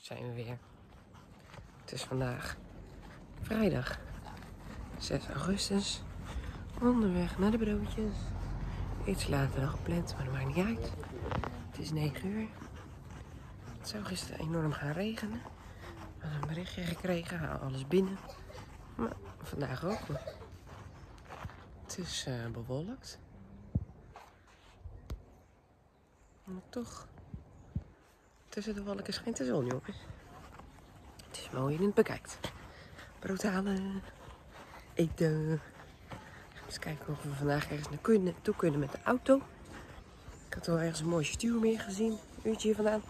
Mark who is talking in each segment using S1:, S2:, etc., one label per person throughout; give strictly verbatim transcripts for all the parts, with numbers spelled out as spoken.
S1: zijn we weer. Het is vandaag vrijdag zes augustus. Onderweg naar de broodjes. Iets later dan gepland, maar dat maakt niet uit. Het is negen uur. Het zou gisteren enorm gaan regenen. We hadden een berichtje gekregen, haal alles binnen. Maar vandaag ook. Het is uh, bewolkt. Maar toch, tussen de wolken schijnt de zon, jongens. Het is mooi en het bekijkt. Brood halen, eten. Eens kijken of we vandaag ergens naartoe kunnen met de auto. Ik had wel ergens een mooi stuurmeer gezien. Een uurtje hier vandaan.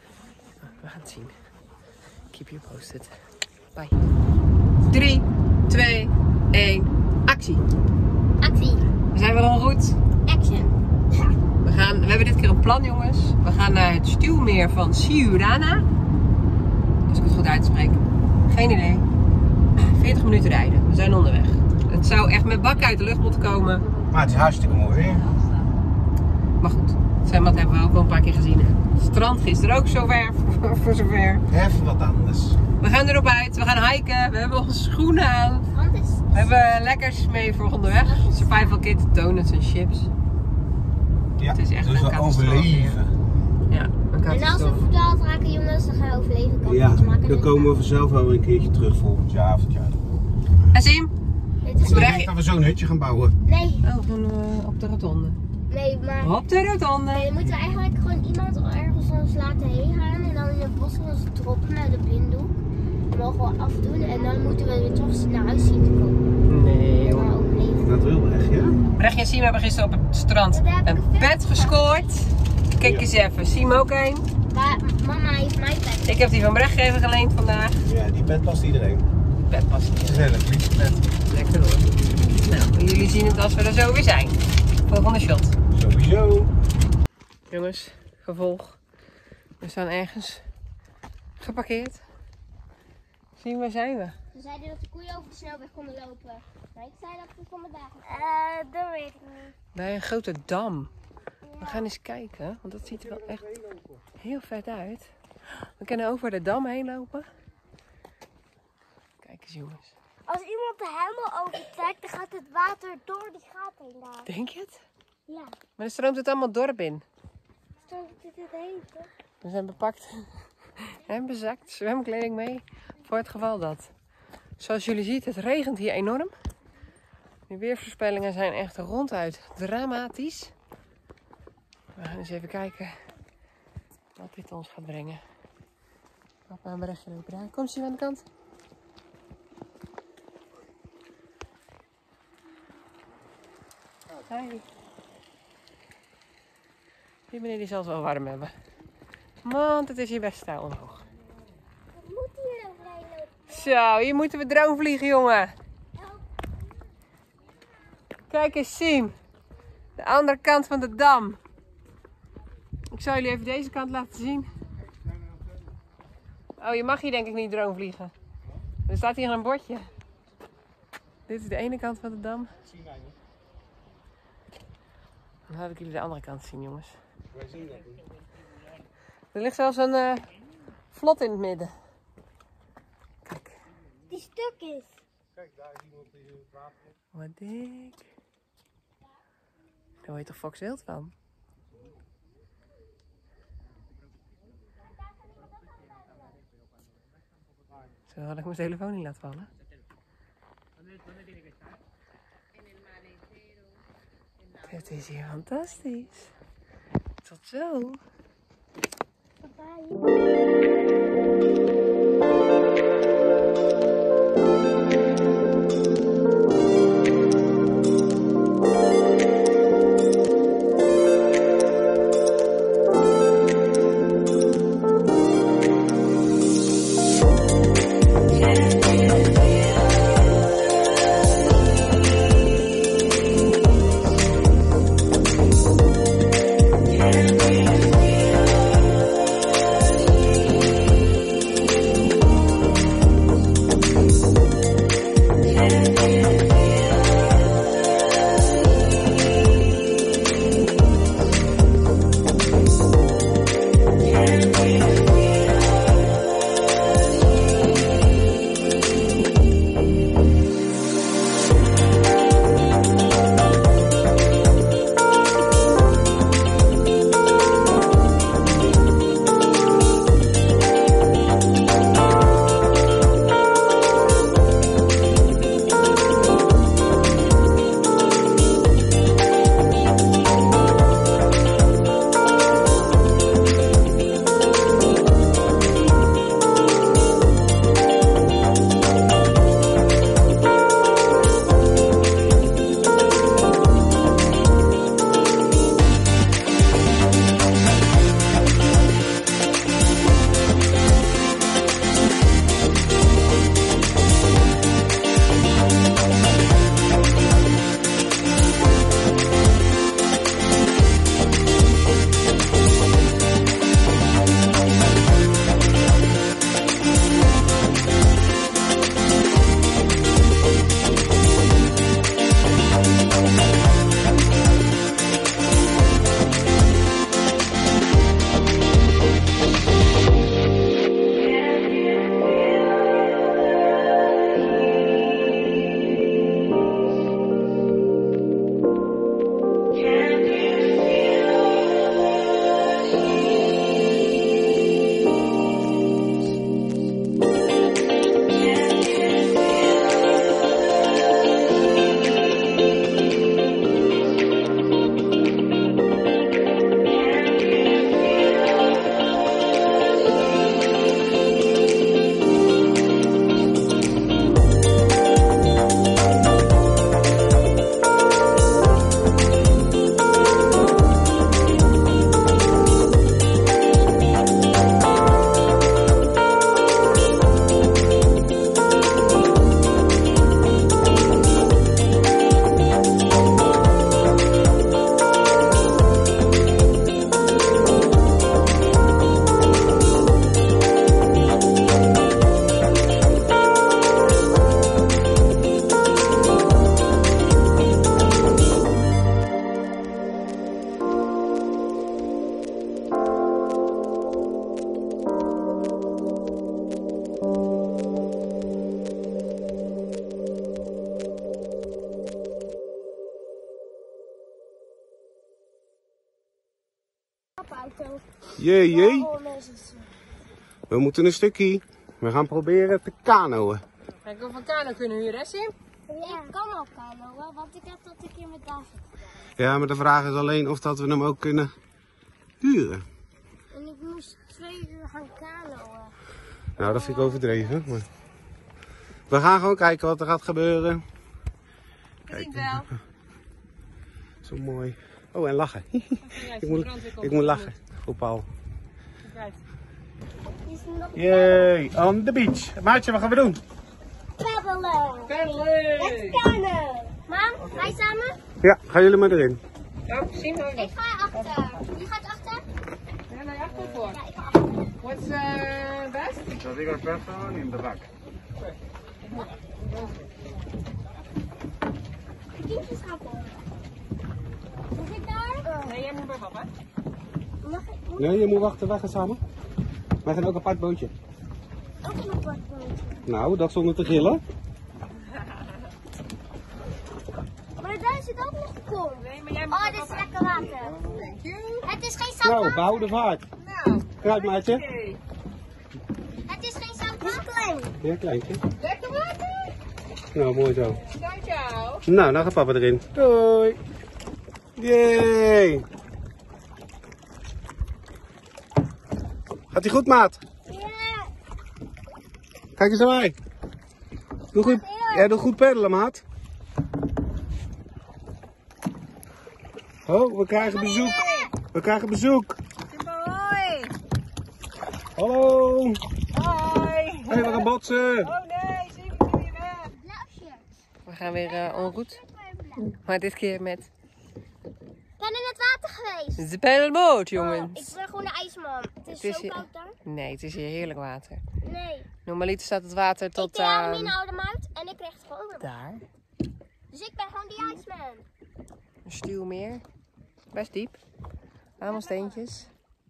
S1: We gaan het zien. Keep you posted. Bye. drie, twee, één. Actie.
S2: Actie.
S1: We zijn weer al goed.
S2: Action. Ja.
S1: We, gaan, we hebben dit keer een plan, jongens. We gaan naar het stuwmeer van Siurana. Als ik het goed uitspreek. Geen idee. veertig minuten rijden. We zijn onderweg. Het zou echt met bakken uit de lucht moeten komen.
S3: Maar het is hartstikke mooi weer.
S1: Maar goed, het zwembad hebben we ook al een paar keer gezien. Het strand gisteren ook zover, voor zover.
S3: Even wat anders.
S1: We gaan erop uit, we gaan hiken, we hebben onze schoenen aan. We hebben lekkers mee voor onderweg. Survival kit, donuts en chips.
S3: Ja,
S1: het is echt
S3: dus
S1: een
S3: we overleven.
S1: Ja, een
S2: en als we verdwaald raken, jongens, dan gaan we overleven. Kan
S3: ja,
S2: maken
S3: dan komen we vanzelf wel een keertje terug volgend jaar of het jaar.
S1: En Sim?
S2: Het is
S3: Ik denk dat we zo'n hutje gaan bouwen.
S2: Nee.
S1: Oh, gewoon uh, op de rotonde.
S2: Nee, maar...
S1: Op de rotonde.
S2: Nee, dan moeten we eigenlijk gewoon iemand ergens ons laten heen gaan en dan in het bos ons droppen met de blinddoek. Dat mogen we afdoen en dan moeten we weer terug naar huis zien te komen.
S1: Nee,
S2: hoor.
S3: Dat wil echt, ja?
S1: Brechtje en Siem hebben gisteren op het strand een pet gescoord. Kijk ja. eens even, Siem ook een.
S2: Maar mama heeft mijn pet.
S1: Ik heb die van Brechtje even geleend vandaag.
S3: Ja, die pet past iedereen.
S1: Die pet past iedereen.
S3: Gezellig, liefste pet.
S1: Lekker hoor. Nou, jullie zien het als we er zo weer zijn. Volgende shot.
S3: Sowieso.
S1: Jongens, gevolg. We staan ergens geparkeerd. Zien, waar zijn we?
S2: Ze zeiden dat de koeien over de snelweg konden lopen. Maar ik zei dat we vandaag. Eh, dat weet ik niet.
S1: Bij een grote dam. We gaan eens kijken, want dat ziet er wel echt heel vet uit. We kunnen over de dam heen lopen. Kijk eens, jongens.
S2: Als iemand de hendel overtrekt, dan gaat het water door die gaten heen daar.
S1: Denk je het?
S2: Ja.
S1: Maar dan stroomt het allemaal het dorp in.
S2: Stroomt het heen, toch?
S1: We zijn bepakt en bezakt, zwemkleding mee, voor het geval dat. Zoals jullie zien, het regent hier enorm. De weervoorspellingen zijn echt ronduit dramatisch. We gaan eens even kijken wat dit ons gaat brengen. Papa, een berichtje lopen daar. Kom, zie je aan de kant? Hi. Die meneer die zal het wel warm hebben. Want het is hier best stijl omhoog.
S2: Wat moet hier nou vrij lopen?
S1: Zo, hier moeten we drone vliegen, jongen. Kijk eens, Siem. De andere kant van de dam. Ik zal jullie even deze kant laten zien. Oh, je mag hier denk ik niet drone vliegen. Er staat hier een bordje. Dit is de ene kant van de dam. Dan laat ik jullie de andere kant zien, jongens.
S3: Wij zien dat niet.
S1: Er ligt zelfs een uh, vlot in het midden. Kijk.
S2: Die stuk is.
S3: Kijk, daar is iemand die in het water.
S1: Wat dik. Daar word je toch Fox wild van? Zo had ik mijn telefoon niet laten vallen. Het is hier fantastisch. Tot zo.
S3: Jee, jee.
S2: Oh, mensen.
S3: We moeten een stukje. We gaan proberen te kanoën.
S1: Kijk of we een kano kunnen huren, hè Sim?
S2: Ik kan al kanoën, want ik heb dat een keer met David gedaan.
S3: Ja, maar de vraag is alleen of dat we hem ook kunnen huren.
S2: En ik moest twee uur gaan kanoën.
S3: Nou, dat vind ik overdreven. Maar... We gaan gewoon kijken wat er gaat gebeuren.
S1: Kijk wel.
S3: Zo mooi. Oh, en lachen.
S1: Ik
S3: ik, moet, ik moet lachen. Op Paul.
S1: Kijk.
S3: Yay, on the beach. Maatje, wat gaan we doen?
S2: Peddelen.
S1: Peddelen.
S2: Let's kanoën. Mam, wij samen?
S3: Ja, gaan jullie maar erin.
S1: Oh, Sim, hou
S2: Ik ga achter. Wie gaat achter?
S1: Ja, naar je achter voor.
S2: Ja, ik ga achter.
S1: What's uh, best?
S3: So we gaan peddelen in de bak.
S2: De kindjes gaan voor. Moet ik daar?
S1: Nee, jij moet bij papa.
S2: Mag ik moet
S3: Nee, je moet wachten, wij gaan samen. Wij gaan ook een apart bootje.
S2: ook een apart bootje?
S3: Nou, dat zonder te gillen.
S2: Maar daar zit ook nog kom.
S1: Nee, maar jij moet
S2: Oh,
S1: bij
S2: dit is
S1: papa.
S2: lekker water.
S1: Thank you.
S2: Het is geen zout
S3: Nou,
S2: water.
S3: behoud de vaart.
S1: Nou,
S3: Kruip, maatje.
S1: oké.
S2: Het is geen zout water. Klein.
S3: Ja, kleintje.
S1: Lekker water.
S3: Nou, mooi zo.
S1: Dank jou.
S3: Nou, dan gaat papa erin. Doei. Yay. Gaat ie goed, maat?
S2: Ja.
S3: Kijk eens naar mij. Doe goed. Jij doet goed peddelen, maat. Oh, we krijgen bezoek. We krijgen bezoek.
S1: Hoi.
S3: Hallo.
S1: Hoi.
S3: Hé, we gaan botsen.
S1: Oh nee, zie ik weer weg.
S2: Blauwtje.
S1: We gaan weer uh, en route. Maar dit keer met
S2: Ik ben in het water geweest.
S1: de pedalboot,
S2: Oh,
S1: jongens.
S2: ik ben gewoon een ijsman. Het is,
S1: Het is
S2: zo
S1: hier-
S2: koud daar.
S1: Nee, het is hier heerlijk water.
S2: Nee.
S1: Normaliter staat het water tot
S2: ik deed
S1: aan...
S2: uh, houde hem uit en ik kreeg het gewoon weer.
S1: daar.
S2: Dus ik ben gewoon die ijsman.
S1: Een stuwmeer. Best diep. Allemaal steentjes.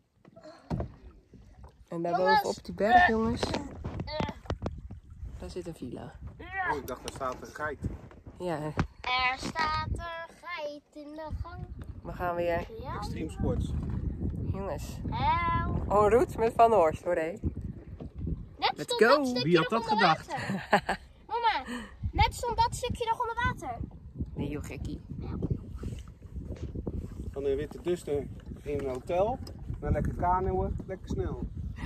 S1: En daarboven op die berg, jongens,
S2: Uh,
S1: daar zit een villa.
S3: Oh, ik dacht, er staat een geit.
S1: Ja,
S2: er staat een geit in de gang.
S1: we gaan weer,
S2: Ja.
S3: Extreme Sports.
S1: jongens,
S2: Help.
S1: en route met Van Horst, hoor hé.
S2: Net
S1: Let's
S2: stond
S1: go.
S2: dat stukje
S3: Wie had
S2: nog
S3: dat
S2: onder
S3: gedacht?
S2: water. Mama, net stond dat stukje nog onder water.
S1: Nee joh, gekkie.
S3: Van de witte duster in een hotel. Dan lekker kanoën, lekker snel.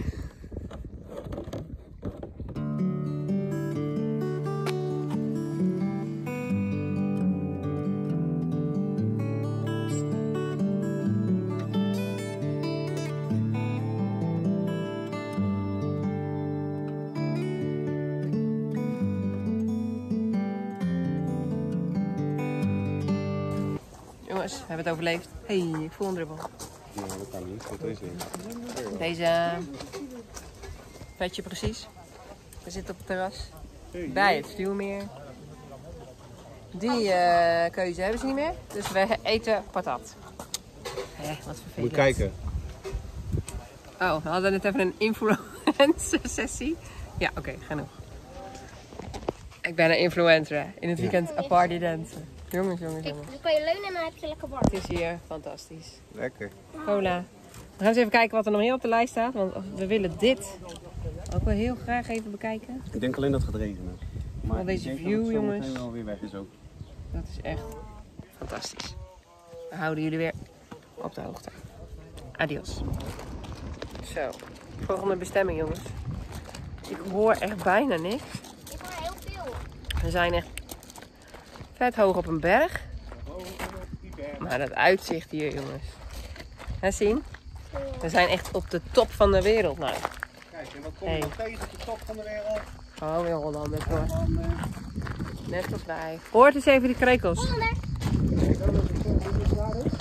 S1: Jongens, we hebben het overleefd. Hé, hey, ik voel een druppel.
S3: Nee, dat kan niet, want er is niks.
S1: Deze vetje precies. We zitten op het terras. Bij het stuwmeer. Die uh, keuze hebben ze niet meer. Dus we eten patat. Hé, wat vervelend.
S3: Moet kijken.
S1: Oh, we hadden net even een influencer sessie. Ja, oké, okay, genoeg. Ik ben een influencer in het weekend
S2: Ja.
S1: een party dansen. Jongens, jongens,
S2: Ik,
S1: jongens.
S2: dan kan je leunen en dan heb je lekker warm.
S1: Het is hier fantastisch.
S3: Lekker.
S1: Cola. We gaan eens even kijken wat er nog meer op de lijst staat. Want we willen dit ook wel heel graag even bekijken.
S3: Ik denk alleen dat het gaat regenen. Maar
S1: Al deze
S3: ik denk
S1: view,
S3: dat het zo
S1: jongens.
S3: meteen wel weer weg is ook.
S1: Dat is echt fantastisch. We houden jullie weer op de hoogte. Adios. Zo, volgende bestemming, jongens. Ik hoor echt bijna niks.
S2: Ik hoor heel veel.
S1: We zijn echt vet hoog op een berg. Maar dat uitzicht hier, jongens. Hè, zien? We zijn echt op de top van de wereld nou.
S3: Kijk, en wat kom je
S1: Hey.
S3: dan tegen op de top van de wereld?
S1: Gewoon weer Hollanders hoor.
S3: Dan, eh,
S1: Net als wij. Hoort eens even die krekels.
S2: Hollander.
S3: kijk dan dat het toch niet klaar is.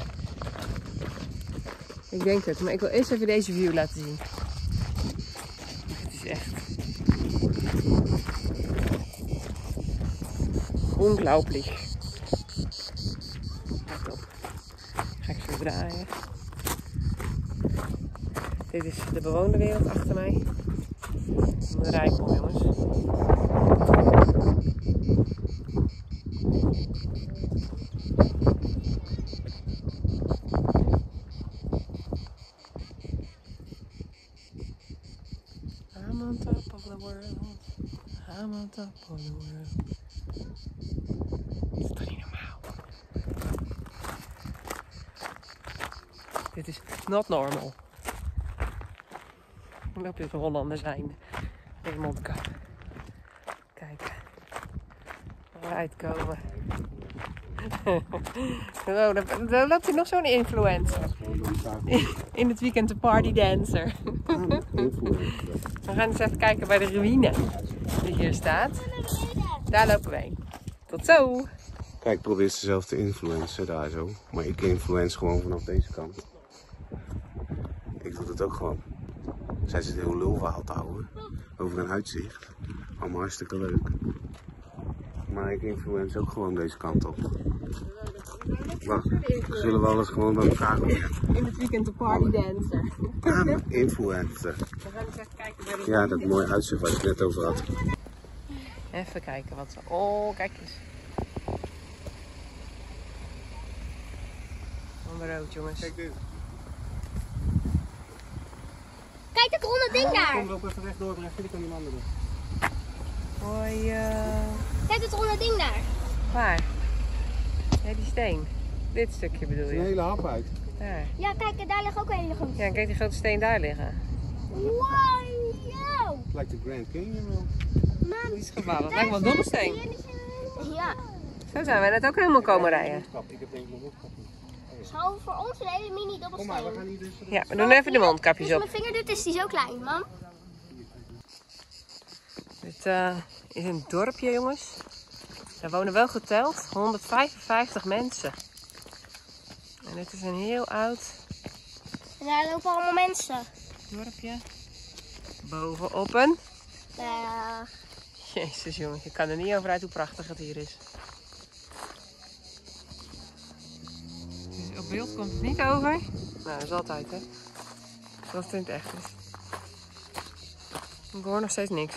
S1: Ik denk het, maar ik wil eerst even deze view laten zien. Het is echt ongelooflijk. Kijk op. Ga ik zo draaien. Dit is de bewoonde wereld achter mij. De Rijnkom, jongens. I'm on top of the world. I'm on top of the world. Dat is toch niet normaal? Dit is not normal. Ik loop dus een Hollander zijn. Deze mondkap. Kijk. Eruit komen. Oh, dan, dan loopt hij nog zo'n influencer. In het weekend de party dancer. We gaan eens even kijken bij de ruïne die hier staat. Daar lopen we heen. Tot zo!
S3: Kijk, probeer ze zelf te influencen daar zo. Maar ik influence gewoon vanaf deze kant. Ik doe dat ook gewoon. Zij zit heel lulverhaal te houden over een uitzicht. Allemaal hartstikke leuk. Maar ik influence ook gewoon deze kant op. Wacht, zullen we alles gewoon bij elkaar doen?
S1: In het weekend de party dancer.
S3: Aan influencer.
S1: We gaan eens even kijken bij de
S3: Ja, dat mooie uitzicht waar je het net over had.
S1: Even kijken wat ze... Oh, kijk eens. Onder rood, jongens.
S3: Kijk dit.
S2: Kijk dat ronde ding daar.
S3: Kom, loop even rechtdoor, maar even aan die andere.
S1: Hoi, uh...
S2: Kijk dat ronde ding daar.
S1: waar? Ja, die steen. Dit stukje bedoel
S3: Een
S1: je?
S3: hele hap uit.
S1: Daar.
S2: Ja, kijk, daar ligt ook een hele grote.
S1: Ja, kijk die grote steen daar liggen.
S2: Wow!
S3: Het lijkt de Grand Canyon wel.
S2: Mam,
S1: Die is gebouwd. Dat lijkt wel een dobbelsteen.
S2: ja.
S1: Zo zijn wij net ook helemaal komen rijden.
S3: Ik heb denk ik nog mondkapje.
S2: Zo voor ons een hele mini
S3: Kom maar, we
S2: dobbelsteen.
S3: gaan hier dus...
S1: Ja, we doen even de mondkapjes
S2: Als
S1: op.
S2: mijn vinger doet, is die zo klein, mam.
S1: Dit uh, is een dorpje, jongens. Daar wonen wel geteld honderdvijfenvijftig mensen. En dit is een heel oud
S2: En daar lopen allemaal mensen.
S1: dorpje. Bovenop een...
S2: Uh,
S1: Jezus, jongens, je kan er niet over uit hoe prachtig het hier is. Dus op beeld komt het niet over. Nou, dat is altijd, hè. Dat het in het echt is. Ik hoor nog steeds niks.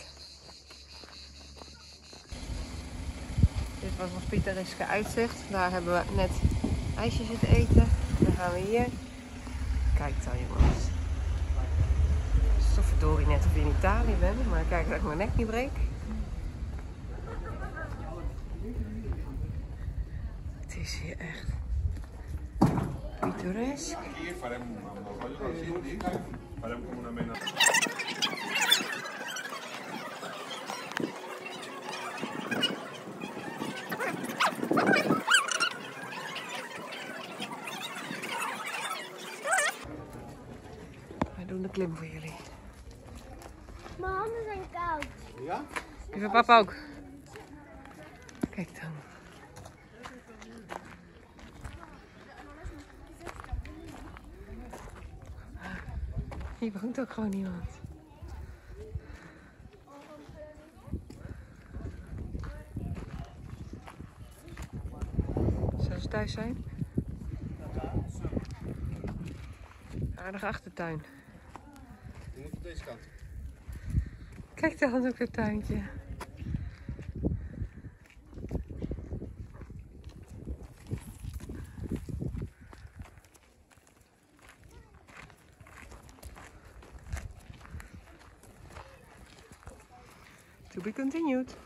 S1: Dit was ons pittoreske uitzicht. Daar hebben we net ijsje zitten eten. Dan gaan we hier. Kijk dan, jongens. Het is toch verdorie net of we in Italië ben. Maar kijk dat ik mijn nek niet breek. Het is hier echt pittoresk. We doen de klim voor jullie.
S2: mijn handen zijn koud.
S3: Ja?
S1: Even papa ook. Kijk dan. Hier woont ook gewoon niemand. Zou ze thuis zijn? Aardige achtertuin.
S3: Je moet op deze kant.
S1: Kijk dan ook het tuintje. To be continued.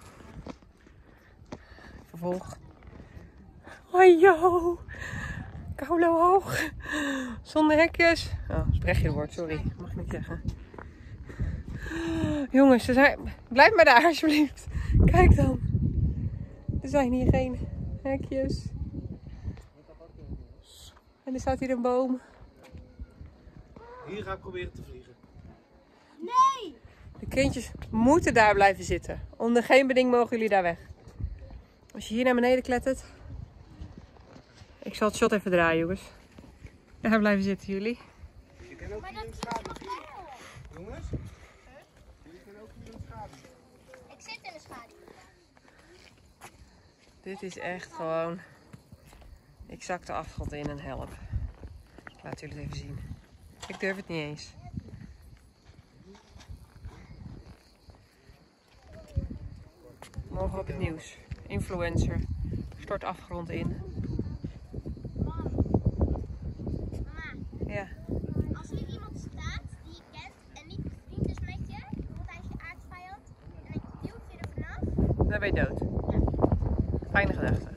S1: Vervolg. Oh joh. Koulo hoog. Zonder hekjes. Oh, spreekwoord, sorry. Mag ik niet zeggen. Jongens, ze zijn... blijf maar daar alsjeblieft. Kijk dan. Er zijn hier geen hekjes. En er staat hier een boom.
S3: Hier ga ik proberen te vliegen.
S2: Nee!
S1: De kindjes moeten daar blijven zitten. Onder geen beding mogen jullie daar weg. Als je hier naar beneden klettert. Ik zal het shot even draaien, jongens. Daar blijven zitten jullie.
S3: Je kan ook hier in de schaduw zien. Jongens? Jullie kunnen ook hier in de schaduw.
S2: Ik zit in de schaduw.
S1: Dit is echt gewoon... Ik zak de afgrond in en help. Ik laat jullie het even zien. Ik durf het niet eens. Morgen op het nieuws. Influencer. Stort afgrond in.
S2: Mama,
S1: Ja.
S2: als er iemand staat die je kent en niet bevriend is met je, want hij is je
S1: dan ben je dood. Fijne gedachte.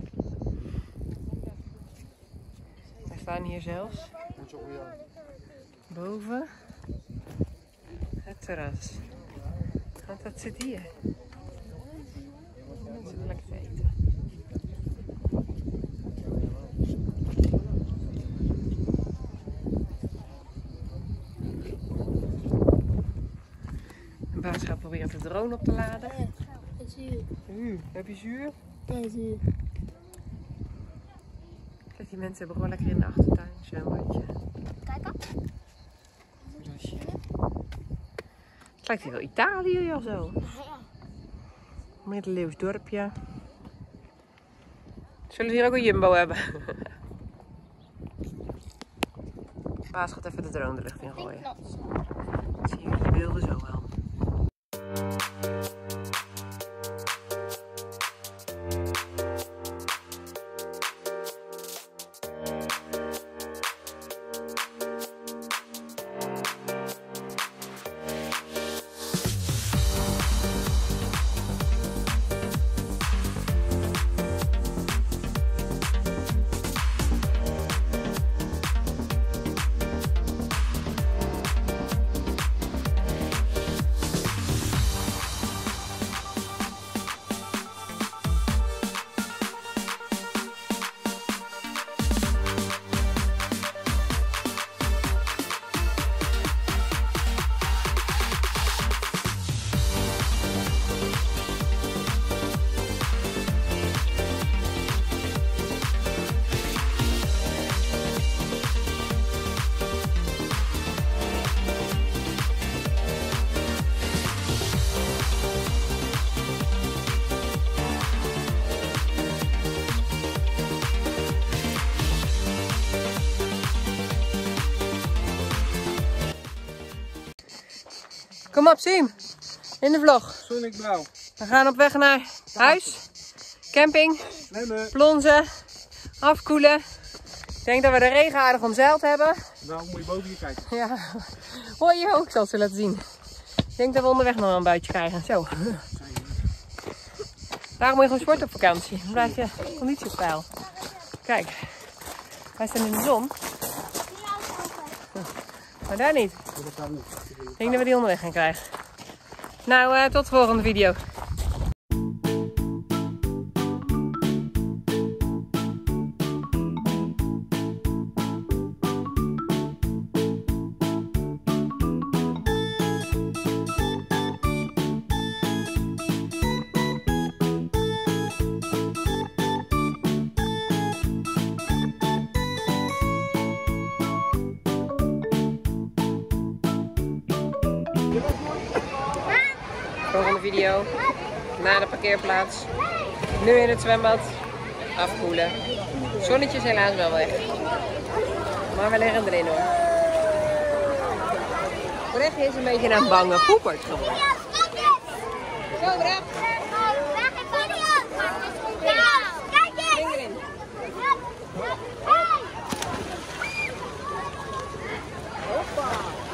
S1: We staan hier zelfs boven het terras. Want dat zit hier. Mensen zitten lekker te eten. De baas gaat proberen de drone op te laden.
S2: Zuur.
S1: Uh, heb je zuur?
S2: Ja, zuur.
S1: Kijk, die mensen hebben gewoon lekker in de achtertuin een zwembadje.
S2: Kijk op.
S1: Rasje. Het lijkt hier wel Italië of zo.
S2: Ja.
S1: Middeleeuws dorpje. Zullen we hier ook een Jumbo hebben? Baas gaat even de drone de lucht in gooien. Dat zien jullie die beelden zo wel. Kom op, Siem. In de vlog.
S4: Zonneblauw.
S1: We gaan op weg naar huis. Camping.
S4: Nemen.
S1: Plonzen. Afkoelen. Ik denk dat we de regen aardig omzeild hebben.
S4: Nou, moet je boven je kijken.
S1: Ja. Hoor je ook, ik zal het zo laten zien. Ik denk dat we onderweg nog wel een buitje krijgen. Zo. Daarom moet je gewoon sporten op vakantie. Dan blijf je conditie op peil. Kijk. Wij staan in de zon. Maar daar niet. Ik denk dat we die onderweg gaan krijgen. Nou, uh, tot de volgende video. Volgende video. Na de parkeerplaats. Nu in het zwembad. Afkoelen. Zonnetje is helaas wel weg. Maar we liggen erin hoor. Brechtje is een beetje een bange poepert geworden. Zo Brecht. Spring erin. Hoppa.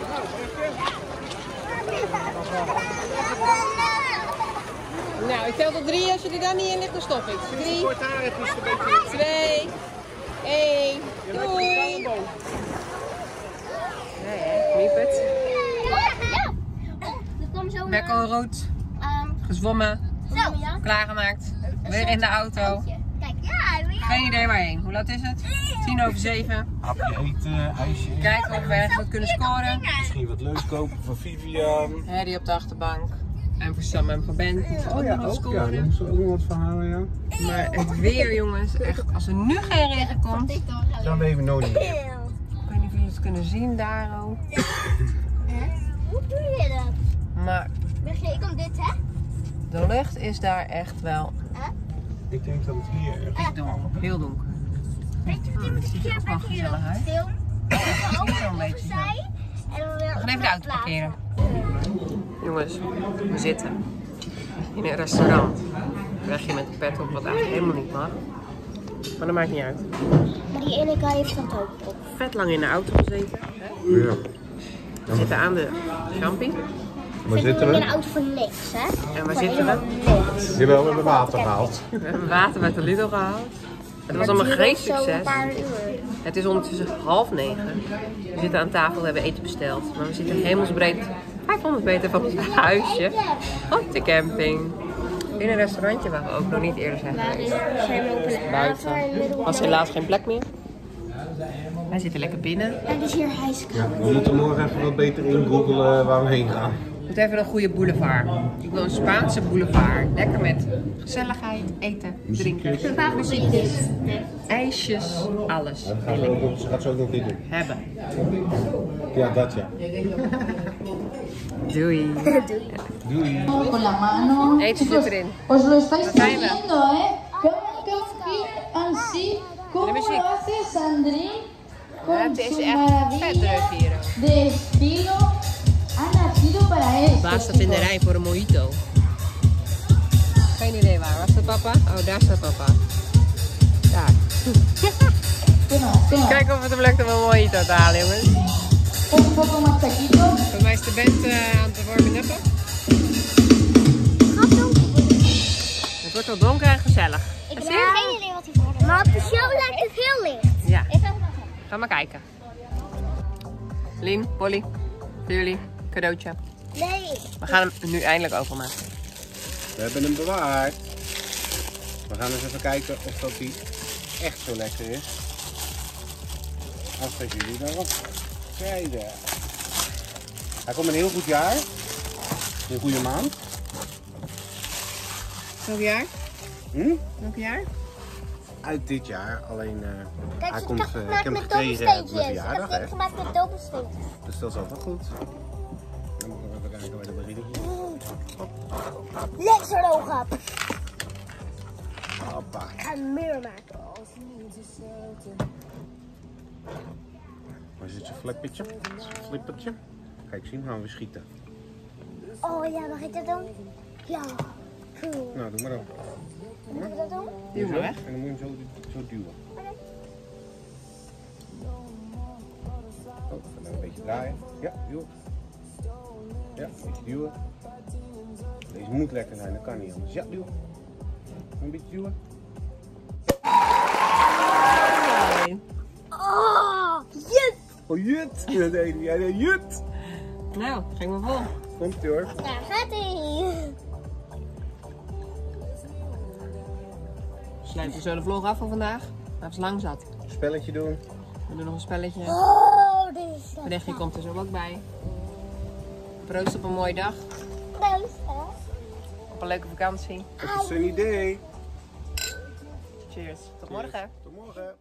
S1: Nou, ik tel tot drie. Als je er dan niet in ligt, dan stop ik. Drie, twee, één. Doei! Nee, hè? Miepet. Bekko rood. Gezwommen. Klaargemaakt. Weer in de auto. Geen idee waarheen. Hoe laat is het? Tien over zeven.
S4: Hapje eten, ijsje.
S1: Kijken of we ergens wat kunnen scoren.
S4: Misschien wat leuks kopen voor Vivian.
S1: Harry op de achterbank. En voor Sam en voor Ben moeten we ook nog wat scoren.
S4: Ja, ook nog wat verhalen, ja.
S1: Maar het weer, jongens, echt, als er nu geen regen komt,
S4: Dan ben je nooit meer.
S1: ik weet niet of jullie het kunnen zien daar ook.
S2: Hoe doe je dat?
S1: Maar
S2: Ik kom dit, hè?
S1: de lucht is daar echt wel
S4: Ik denk dat het hier erg
S1: echt donker, heel donker. Oh, het ziet er ook wel gezellig uit.
S2: Film.
S1: Het ziet er wel een beetje zo. We gaan even de auto parkeren. Jongens, we zitten in een restaurant. Weg je met de pet op, wat eigenlijk helemaal niet mag. Maar dat maakt niet uit.
S2: Maar die ene guy heeft dat ook op.
S1: Vet lang in de auto gezeten.
S4: Ja.
S1: We zitten aan de Champi.
S4: Waar zitten
S2: in
S4: we?
S2: een auto voor niks, hè?
S1: En waar
S2: Voor
S1: zitten we?
S2: helemaal niks.
S4: Jawel, we hebben water gehaald.
S1: We hebben water met de Lidl gehaald. Het was
S2: Maar
S1: allemaal
S2: het
S1: geen
S2: duurt zo
S1: succes.
S2: een paar uur.
S1: Het is ondertussen half negen. We zitten aan tafel, we hebben eten besteld. Maar we zitten hemelsbreed vijfhonderd meter van ons huisje op de camping. In een restaurantje waar we ook nog niet eerder zijn
S2: Waar is
S1: geweest.
S2: zijn we op een haven
S1: Buiten.
S2: in Middelburg.
S1: Was helaas geen plek meer. Wij zitten lekker binnen.
S2: En dus hier hijskraan.
S4: We moeten morgen even wat beter in googlen waar we heen gaan.
S1: We moeten even een goede boulevard. Ik wil een Spaanse boulevard. Lekker met gezelligheid, eten, drinken,
S2: Muziekjes.
S1: ijsjes, alles.
S4: Dat gaat ze, ook nog, ze gaat ze ook nog niet doen.
S1: Hebben.
S4: Ja, dat ja.
S1: Doei.
S4: Doei.
S5: Con la mano.
S1: Eten zit erin.
S5: Os lo estáis
S1: Wat zijn we?
S5: viendo, ¿eh? ¿Cómo, cómo que así? ¿Cómo
S1: De muziek.
S5: lo hace Sandrine? Con
S1: Het is
S5: su
S1: echt vet
S5: maravilla
S1: druk hier.
S5: de estilo. Ha nacido para esto.
S1: Baas staat in de rij voor een mojito. Geen idee waar. Waar staat papa? Oh, daar staat papa. Daar.
S5: Toma, toma.
S1: Kijken of het hem lukt om een mojito te halen, jongens.
S5: Un poco más taquito.
S1: Voor mij is de band uh, aan het warming uppen. Het wordt wel donker en gezellig.
S2: Ik heb geen idee wat hij voor. Maar op de show lijkt het heel licht.
S1: Ja,
S2: Ik ga
S1: ga maar kijken. Lien, Polly, voor jullie, cadeautje.
S2: Nee.
S1: We gaan hem nu eindelijk openmaken.
S4: We hebben hem bewaard. We gaan eens even kijken of dat die echt zo lekker is. Als dat jullie daarop zeiden. Hij komt in een heel goed jaar. Een goede maand.
S1: Welk jaar?
S4: Hm?
S1: Welk jaar?
S4: Uit dit jaar, alleen uh,
S2: Kijk,
S4: hij
S2: ik
S4: komt,
S2: heb
S4: uh, ik
S2: gemaakt
S4: heb hem
S2: met
S4: gekregen op mijn
S2: dobbelsteentjes. Ik
S4: verjaardag.
S2: heb
S4: Hè?
S2: dit gemaakt met dobbelsteentjes.
S4: Dus dat is altijd goed. Dan moeten we even kijken waar de beginnen.
S2: Lekker hoog op.
S4: Hoppa.
S2: Ik ga een muur maken.
S4: Waar zit zijn flippertje? Zijn flippertje? Kijk, zien, gaan we schieten.
S2: Oh ja, mag ik dat doen? Ja. Cool.
S4: Nou, doe maar dan.
S2: Moet ik dat doen?
S1: Duw maar weg.
S4: En dan moet je hem zo, zo duwen. Oh, dan een beetje draaien. Ja, duwen. Ja, een beetje duwen. Deze moet lekker zijn, dat kan niet anders. Ja, duwen. Een beetje duwen.
S2: Oh, jut.
S4: Oh, jut! Dat deed hij. Hij deed jut!
S1: Nou, ging maar vol.
S4: Komt ie hoor.
S2: Daar gaat hij.
S1: Sluiten we zo de vlog af voor vandaag. Hij is lang zat.
S4: Spelletje doen.
S1: We doen nog een spelletje.
S2: Oh, dit is dat.
S1: Rechtje komt er zo ook bij. Proost op een mooie dag.
S2: Proost, hè?
S1: Op een leuke vakantie.
S4: Het is een idee.
S1: Cheers. Tot morgen.
S4: Tot morgen.